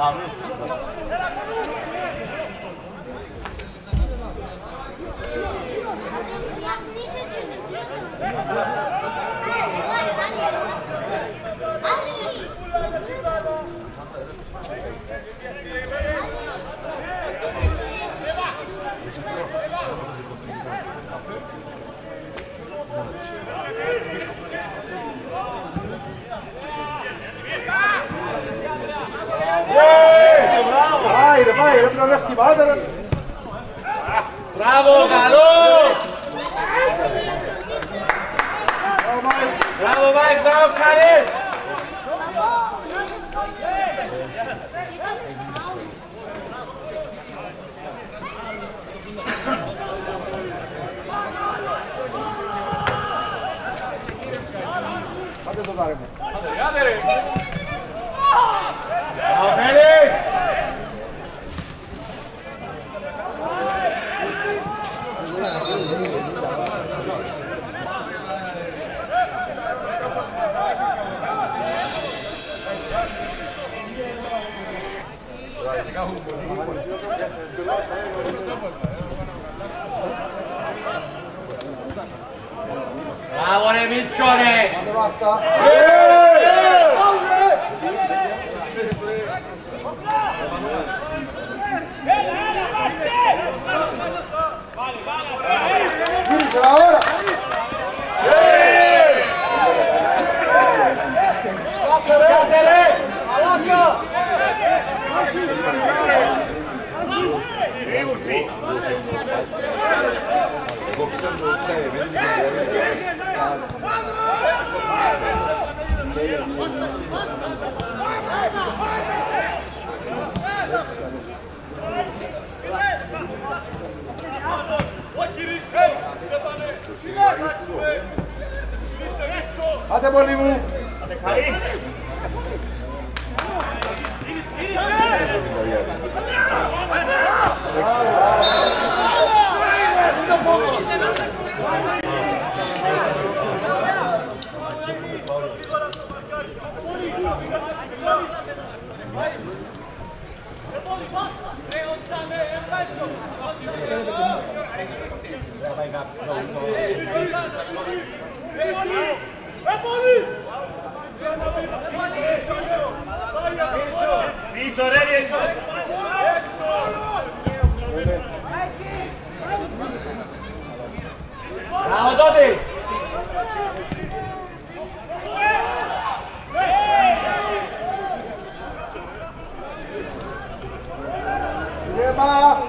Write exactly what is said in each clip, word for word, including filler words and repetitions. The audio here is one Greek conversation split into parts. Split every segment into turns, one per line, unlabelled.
Vai, vai, δεν πρέπει να χτυπάτε.
Μπράβο, καλό! Μπράβο, Μάικ, μπράβο, Χαρίς!
Πάτε το τάρε μου.
Μπράβο, Φέλix! Bravo ρε Μίτσορε!
Πάτε βάρτα. Γύρισε la ώρα!
Κάσε ρε!
Μαλάκα!
Εγώ ξέρω το ξέρει, δεν
Άντε πολύ μου!
Πίσω ρε! Μπράβο τότε!
Ρέμα!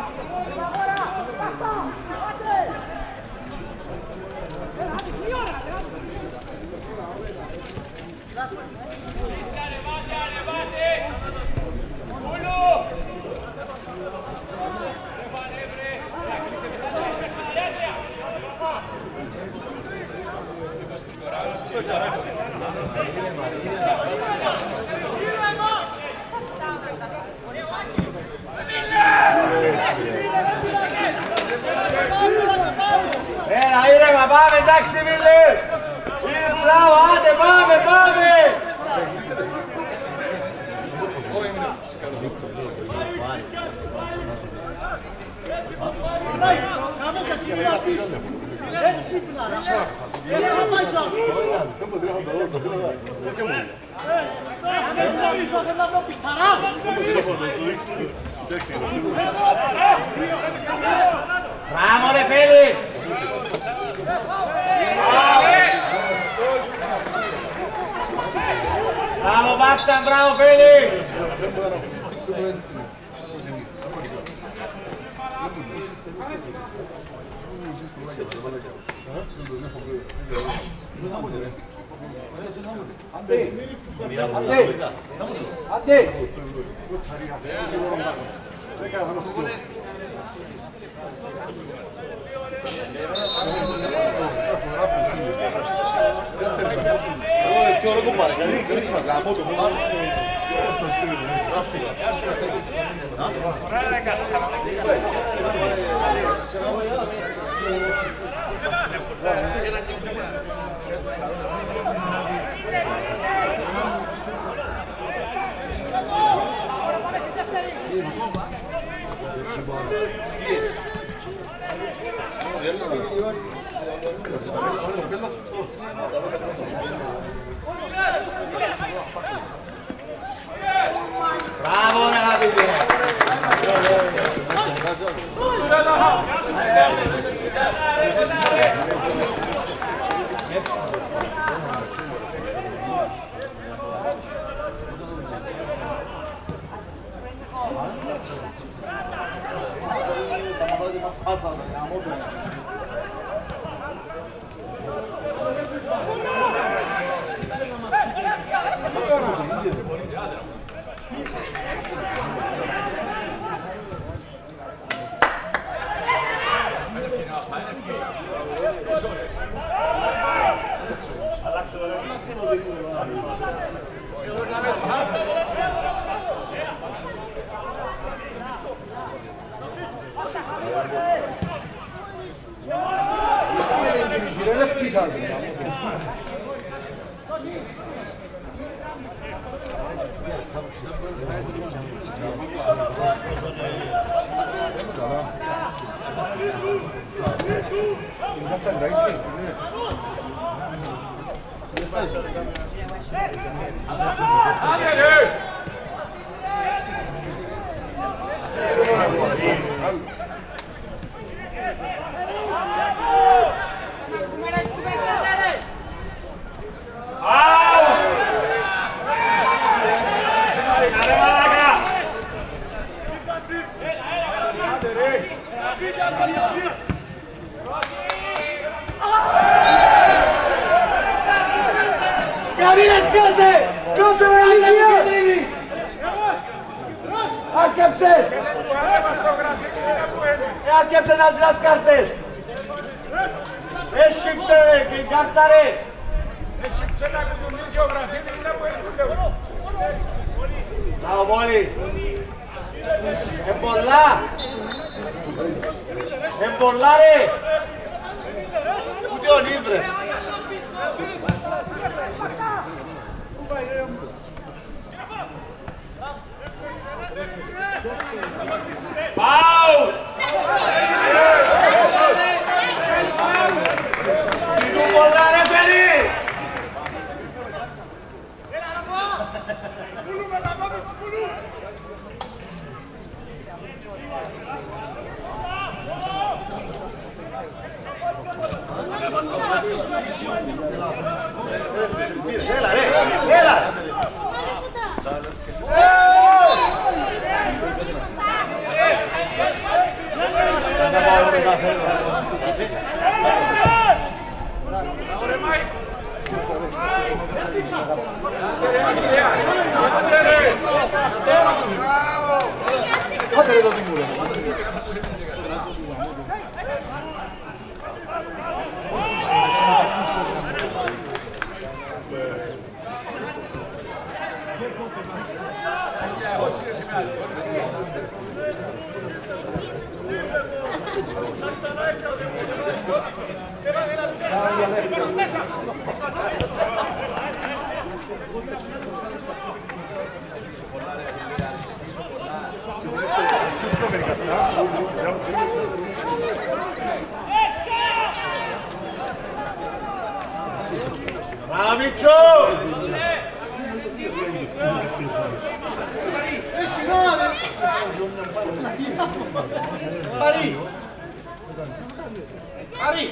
Έλα, ήρεμα, πάμε, εντάξει, φίλε! Είναι μπράβο, άντε, πάμε, πάμε! Μπράβο, ρε Φέλιξ! Μπράβο, Μπάσταν, μπράβο, Φέλιξ!
Άντε! Άντε! Άντε!
Εγώ και ωραίο κομπάρε, καλή, καλή σας, γαμώ το κομπάρε.
Ωραία, ρε κάτσα. Bravo ragazzi! Άρκεψε να ζητάς κάρτες! Έσυψε και κάρταρε!
Έσυψε να κουτουμίζει ο Βραζίλη είναι που έρχονται!
Μπράβο Πόλη! Εμπολά! Εμπολά ρε! Ούτε ο Νίβρε!
Πάου!
Τι του πολλά ρε παιδί! Έλα ρε! Έλα!
Άντε ρε το τιμούρε.
Μπράβο!
Άρη! Άρη!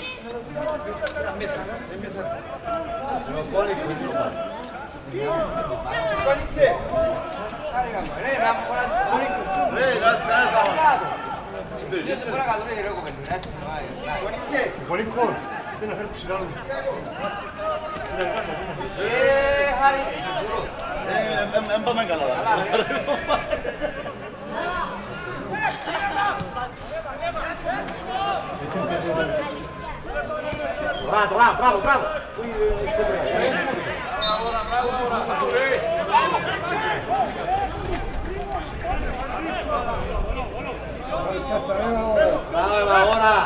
Δεν πάμε καλά.
Μπράβο, μπράβο, μπράβο! Bravo, ahora.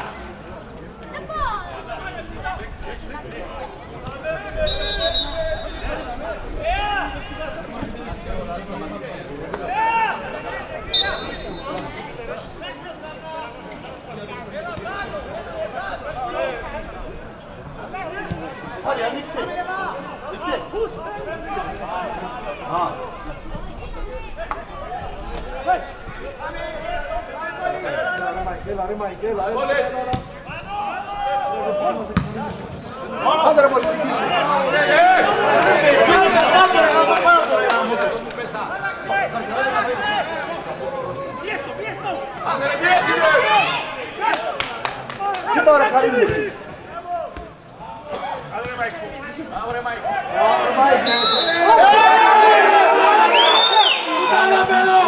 ρε Μαϊκέλα, έλα. Άντε ρε μόλις συγκίσου. Τι πάρε καλή μου.
Άντε ρε Μάικ.
Άντε Μάικ.
Κάνα παιδό.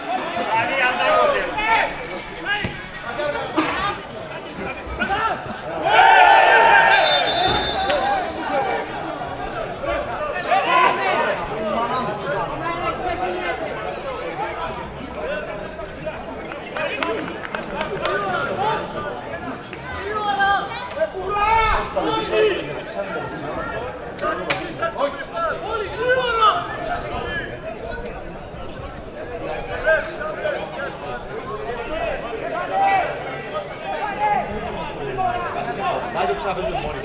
Άντε ξαπέζουν μόνοι.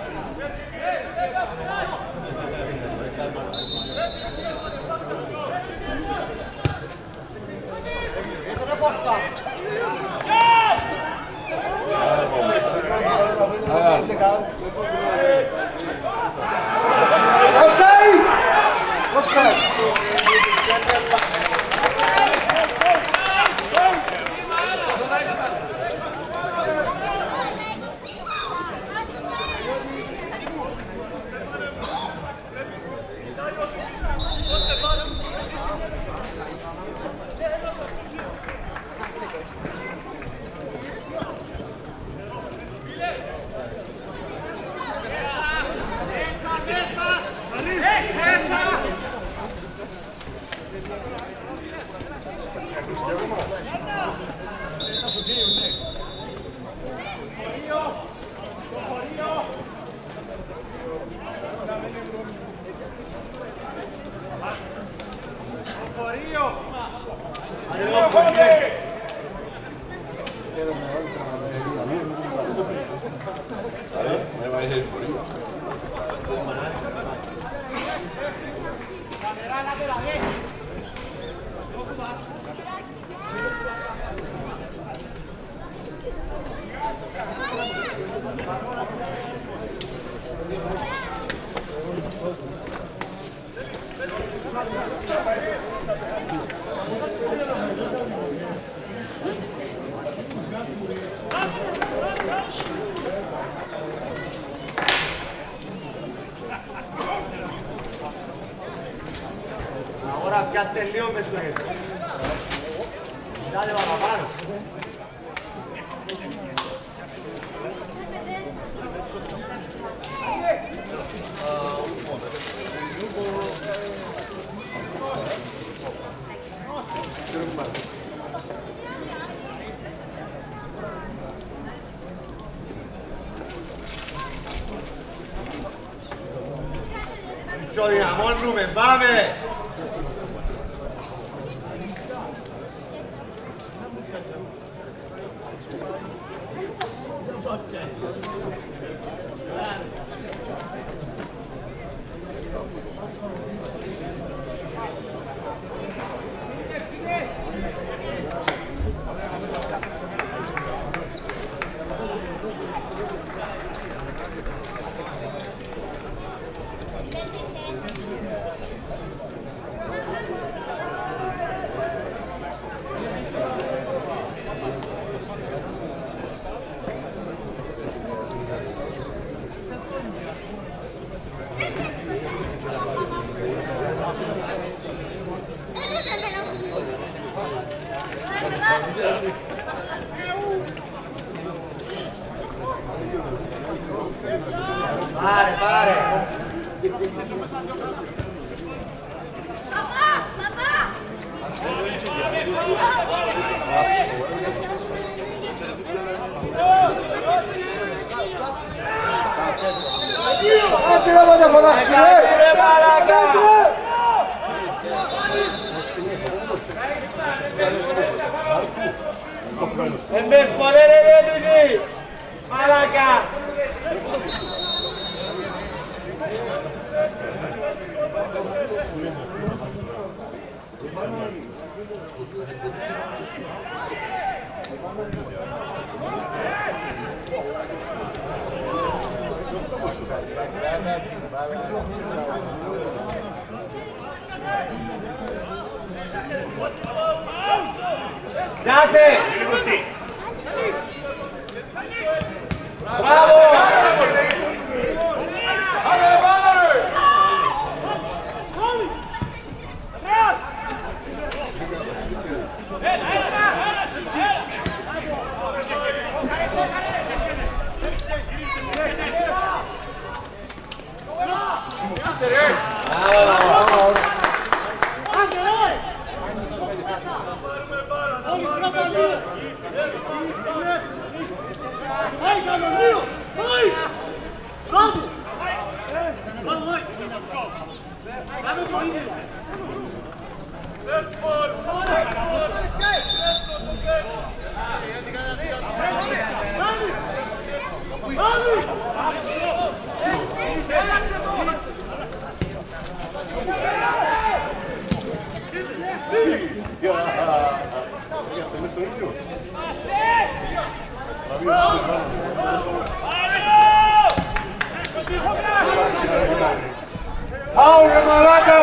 Offside! Offside!
Ahora πιάστε λίγο με στο γέτο. Κοιτάτε παραπάνω. Πιο δυναμώνουμε, πάμε! Πάρε, πάρε.
Άντε να πάτε φωνάξει, ρε!
Εμπες πορέ ρε ρε μαλάκα! Γιάσε! Μπράβο! Άουρε μαλάκα!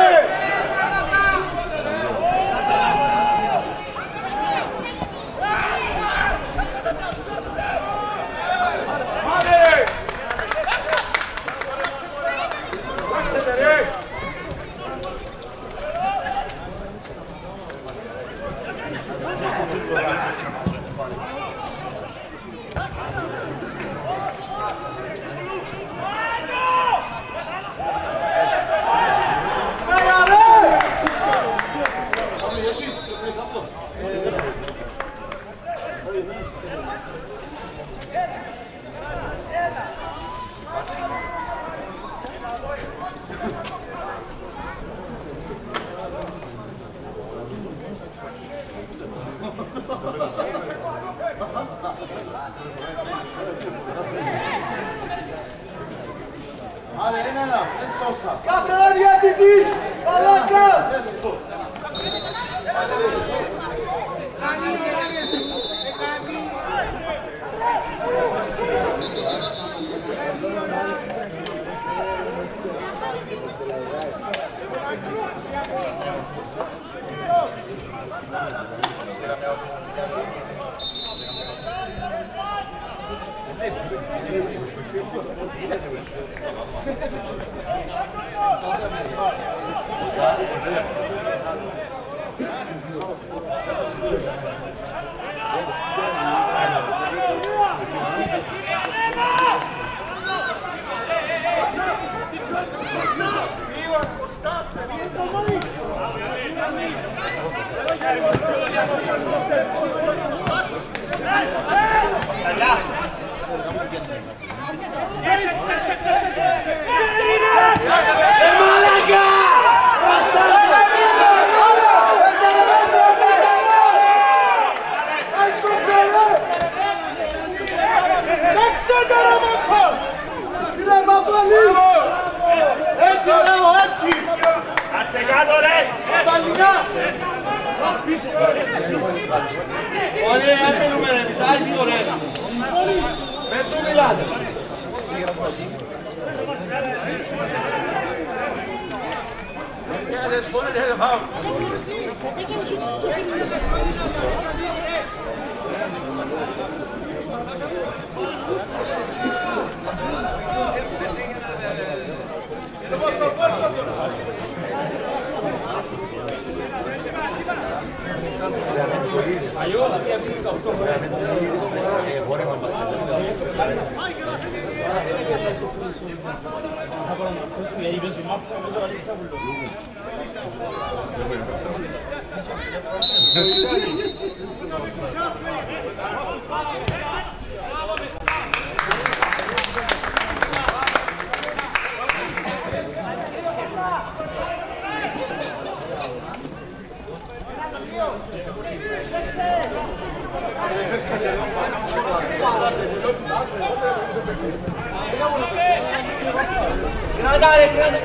Άντε, είναι ένας, δεν σώσα.
Σκάσε ένα διατητή! Παλάκα!
Έτσι, λέω, έτσι!
Κάτσε κάτω ρε!
Καταληνιά! Όλοι έπαιρνουμε ρε, μισάκι ρε! Με του μιλάτε!
Κράτα ρε, κράτα!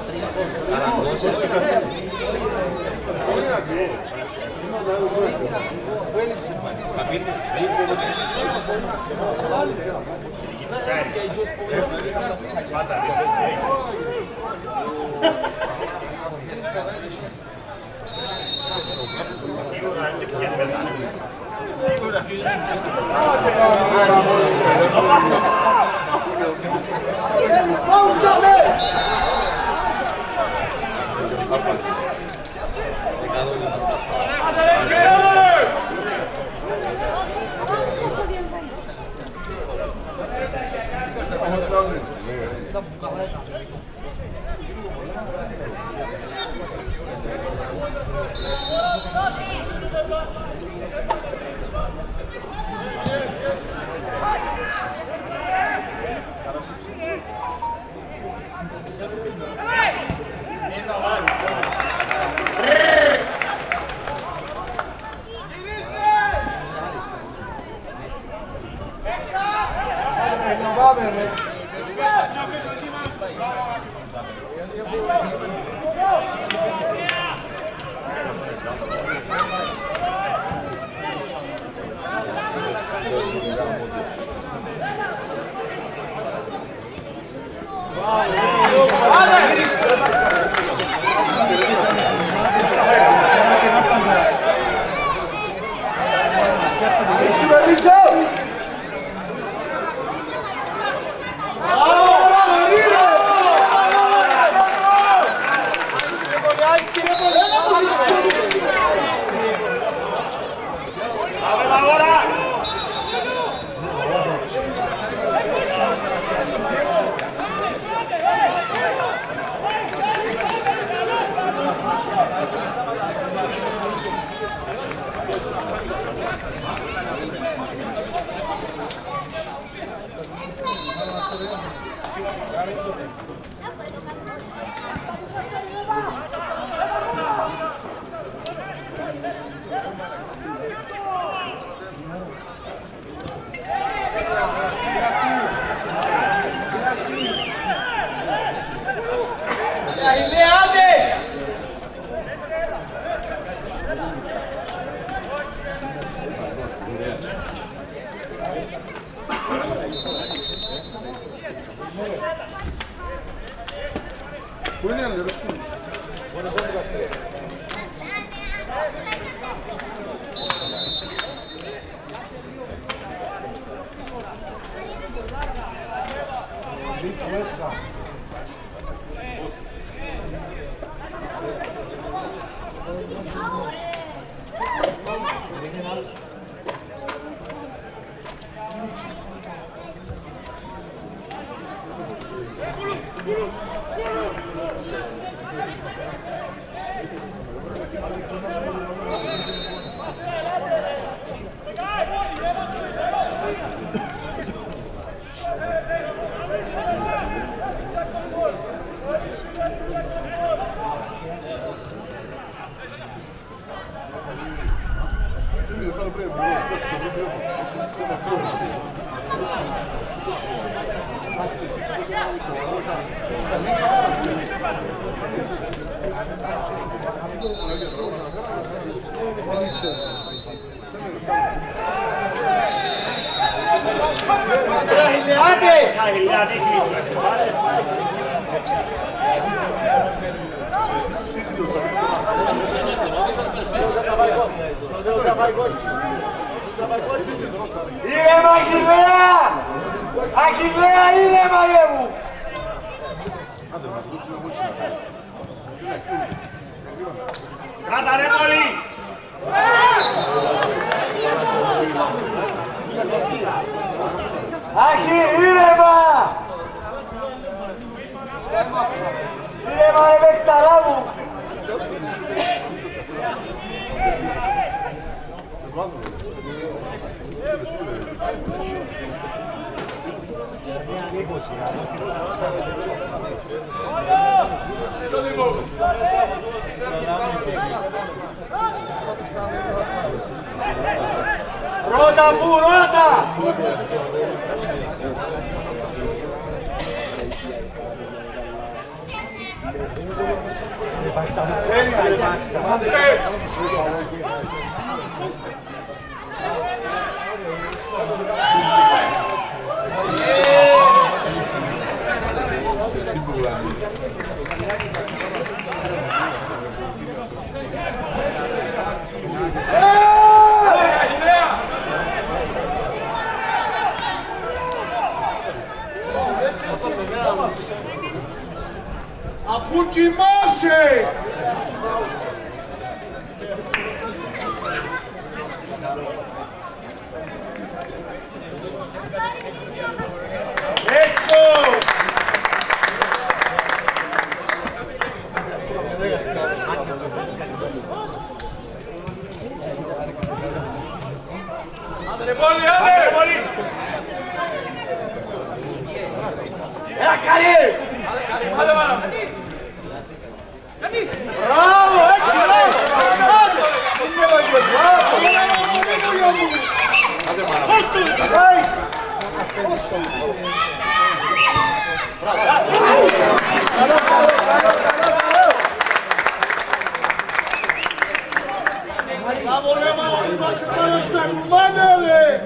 Ήρεμα Αχιλλέα! Αχιλλέα ήρεμα γε μου! Κράτα ρε πολύ! Αχι, ήρεμα! Ήρεμα ρε βεκταρά μου! Ρώτα μου, ρώτα!
Αφού κοιμάσαι!
Έξω!
Άντε πολύ, άντε πολύ!
Έλα καλή!
Άντε πάρα!
Μπράβο, έτσι ρε! Είναι βαγγε, μπράβο! Άντε πάρα!
Μπράβο ρε μάμα, είμαστε πάνω στα κουμάνια ρε!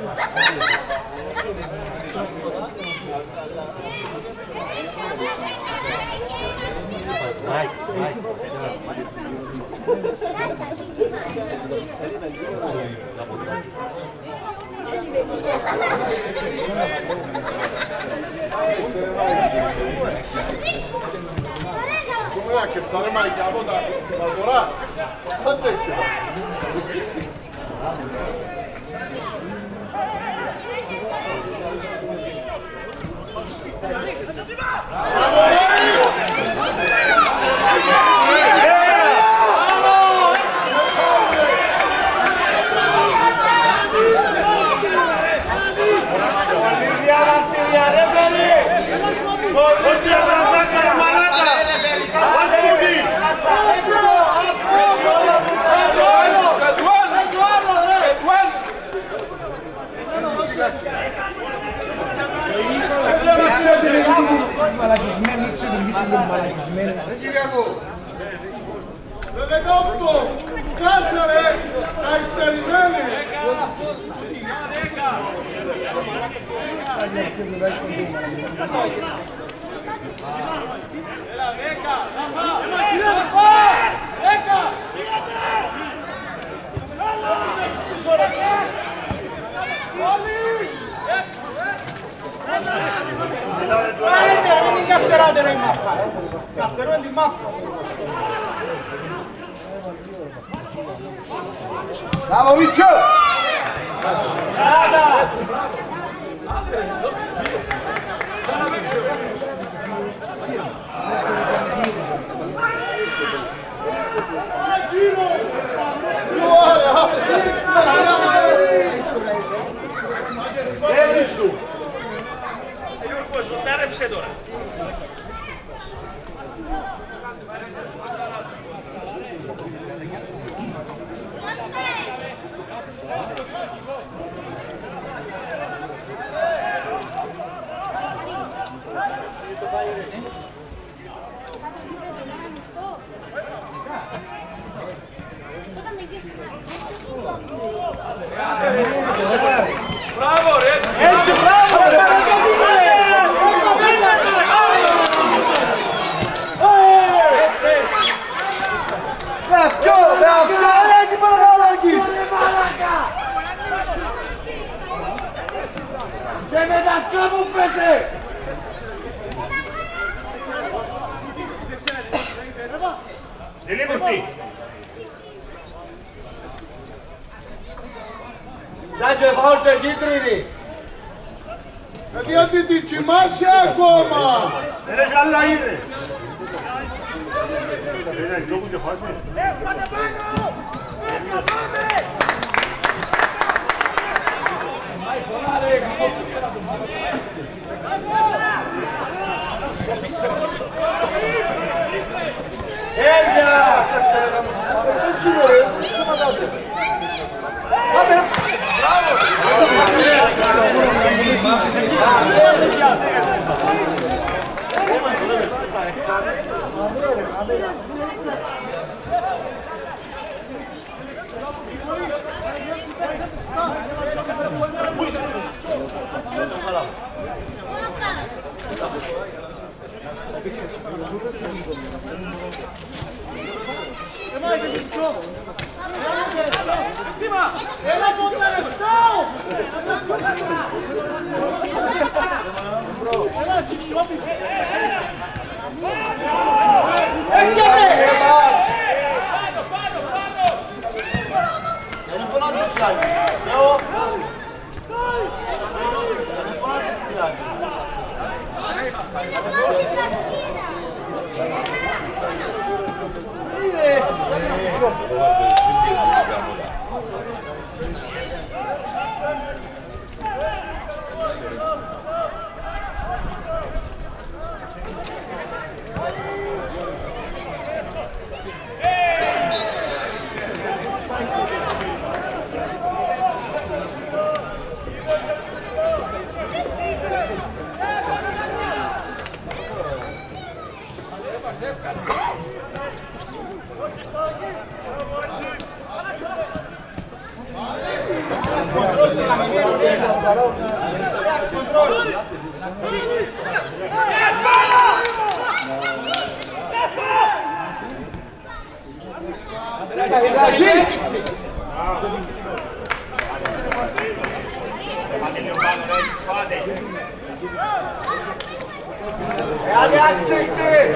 Come va che fare mai capo da lavorare? Quanto è c'è?
Μαλακισμένοι, ήξερε μη του μαλακισμένοι.
Ρε Κυριακό!
Ρε δεκάοκτώ, σκάσε ρε, τα ειστερημένοι.
Non mi capterate in mappa, capterò di mappa. Bravo Viccio! Brava!
Giro!
Έρθεις του!
Γιώργο, σου τάρεψε τώρα.
Μπράβο ρε, έτσι!
Έτσι, μπράβο ρε!
Έτσι!
Με αυτό, με αυτό, ρε, τι παρακαλώγεις! Και με τα σκάμου πέσε!
Τελείβουστη!
Ζάτσε, φάουστε, κίτρινη!
Γιατί την κοιμάσαι ακόμα!
Δεν έχει άλλα είναι! Έλια! Έτσι ρε! Πάτε! Μπράβο! Άντε άσυχτη!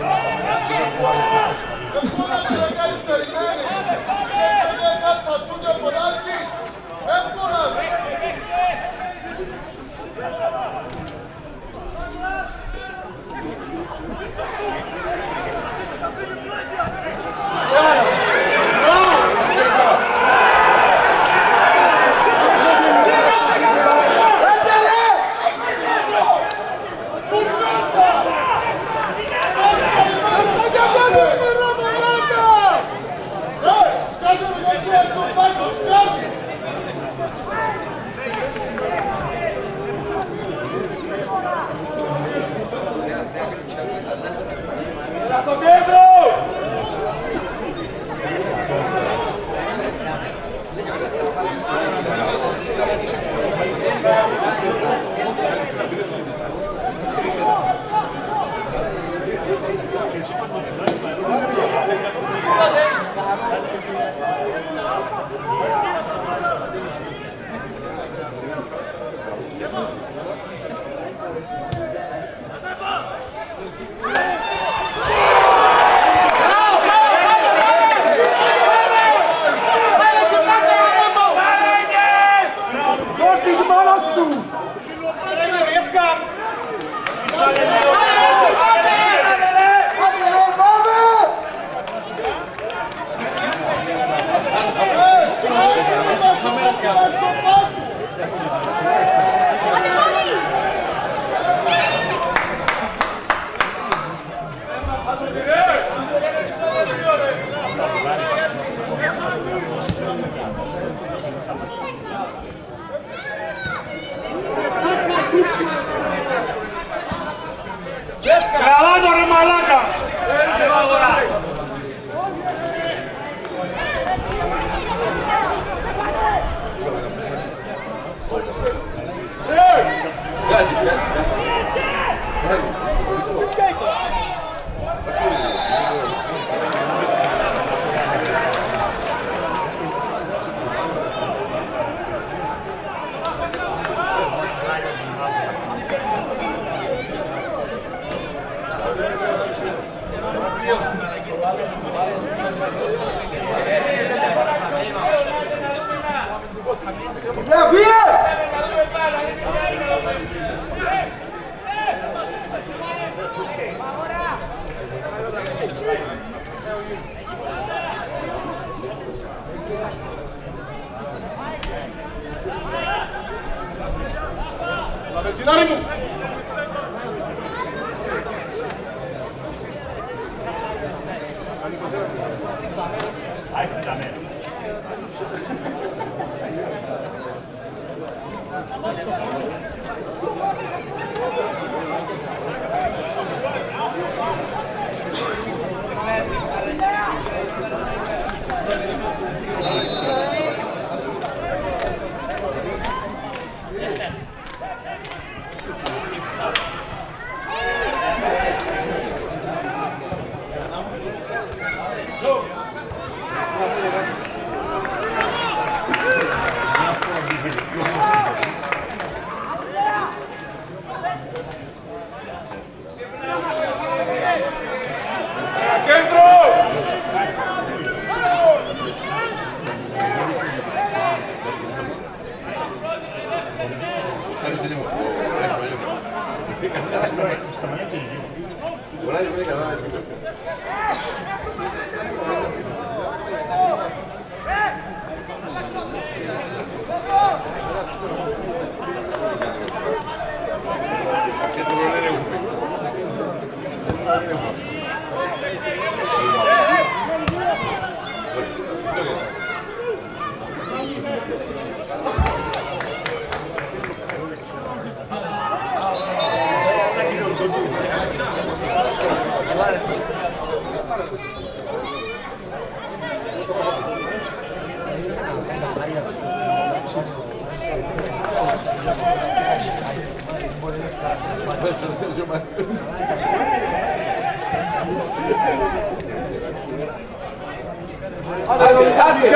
Τραβάτο ρε μαλάκα!
Άντε, άντε!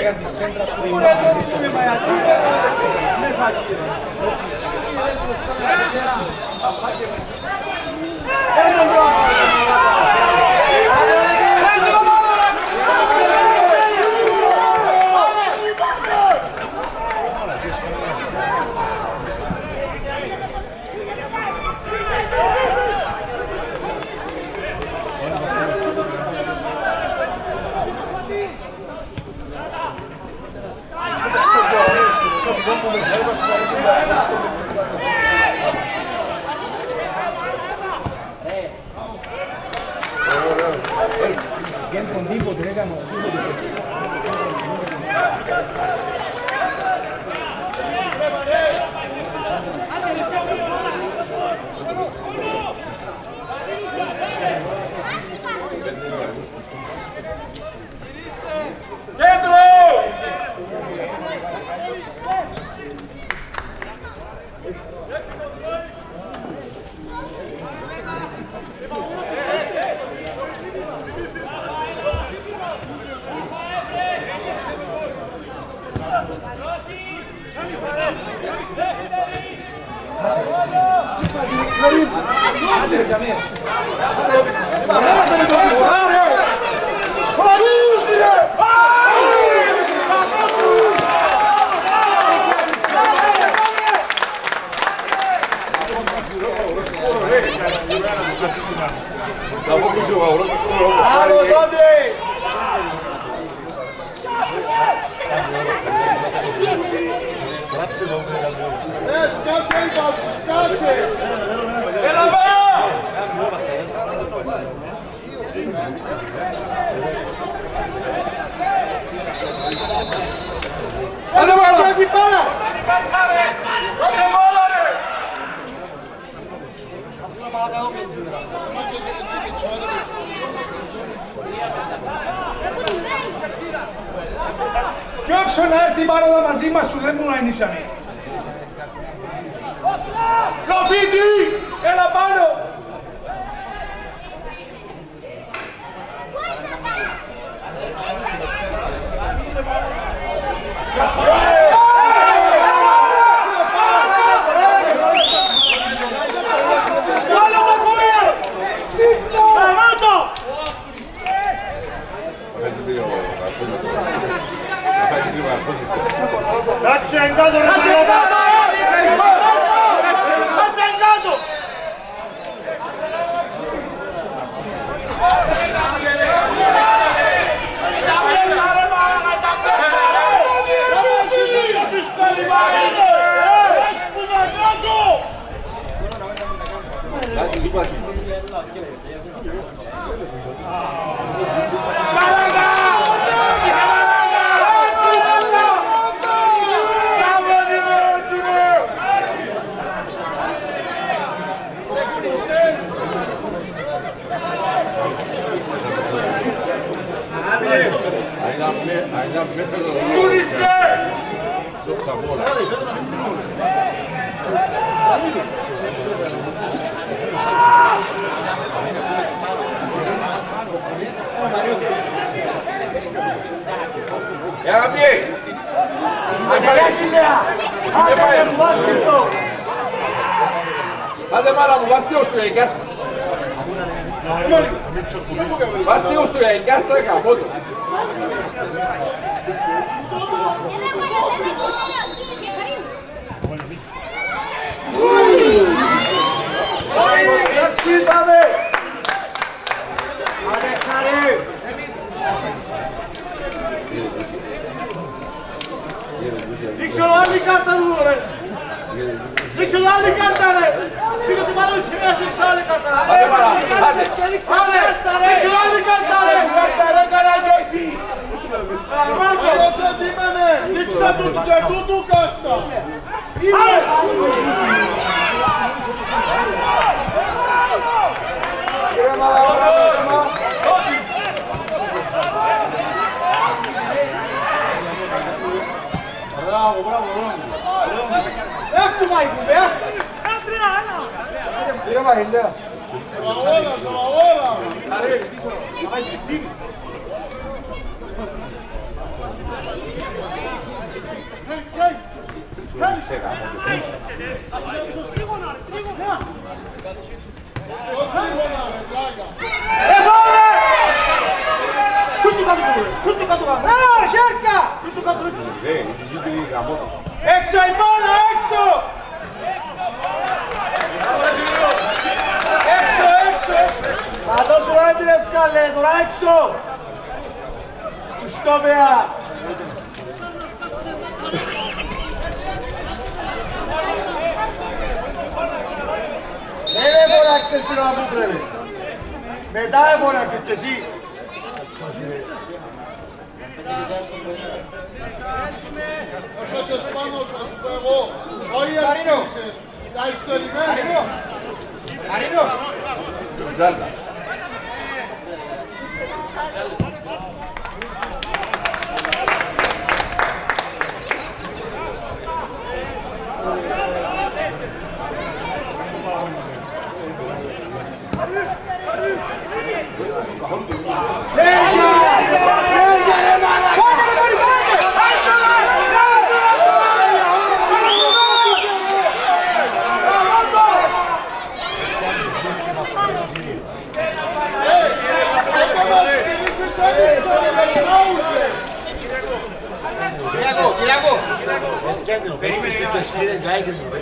Διώξω να έρθει η μπάλα μαζί μας του, δεν μπορούν να είναι ήσανοι. Λοφίτη! Έλα πάνω!
Κάτσε εγκάτω ρε Μαλώτα! Κάτσε εγκάτω!
Έλα πιέ! Άντε μάνα μου, βάτε ως το εγκάρτα. Βάτε ως το εγκάρτα καμπό το. Εντάξει, πάμε! Άντε, χαρέ!
Δείξε άλλη κάρτα μου ρε! Δείξε άλλη κάρτα ρε! Σίγουρα την πάνω σημαία δείξε άλλη κάρτα!
Άντε μάνα, άντε!
Δείξε άλλη κάρτα ρε! Ρε καλά και έτσι!
Δείξα του και τούτου κάρτα!
Κύριε Μαλαόρα,
Μπράβο, μπράβο, μπράβο.
Έχ' του Μάικου, έχ'!
Κύριε Μαχηλέα.
Σοβαγόρα, σοβαγόρα.
Σούτου κάτω του, σούτου κάτω του.
Α, Σέρκα!
Σούτου κάτω του.
Έξω η μπάλα, έξω! Έξω, έξω, έξω!
Θα δώσω έντρε ευκάλε, τώρα έξω! Κουστόβια! Δεν έβολαξες την ώρα που πρέπει. Μετά έβολαξες και εσύ.
Όσες πάνω θα σου πω εγώ, όλοι αστήριξες, τα ιστορημένα.
Αρίνο! Κυριακό, Κυριακό! Περίμενε και εσύ δεν κάηκε μου.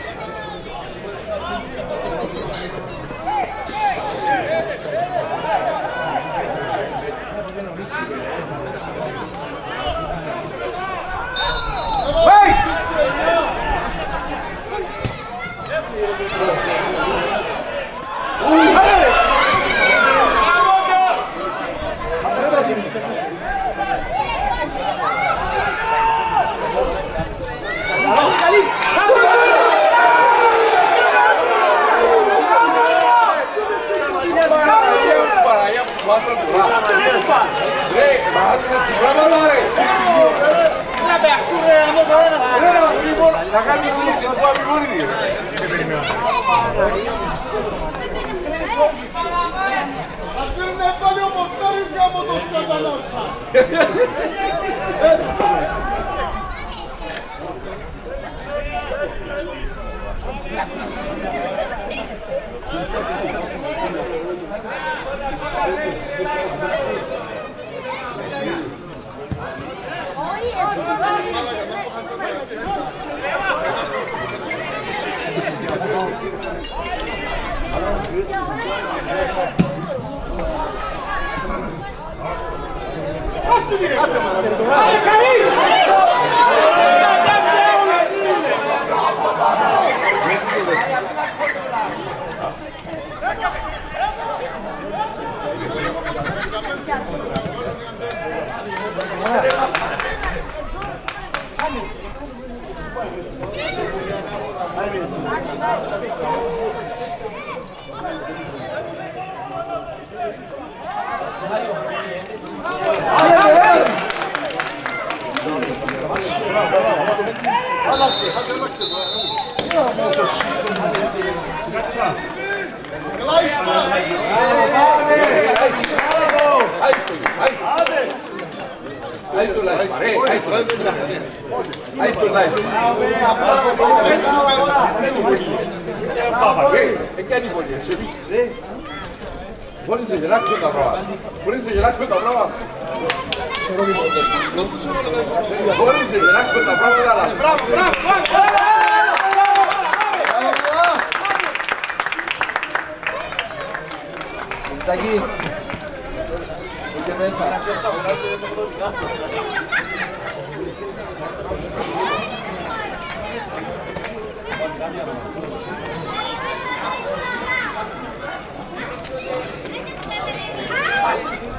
Αφήνουμε πάλι ο Μοχτάρης για από το σατανά σας.
Μπορείς να γελάξεις με τα πράγματα. Μπορείς να γελάξεις με τα πράγματα. Μπορείς να γελάξεις με τα πράγματα, αλλά...
Μπράβο, μπράβο, μπράβο!
Ταγί. Και μέσα.
Thank you.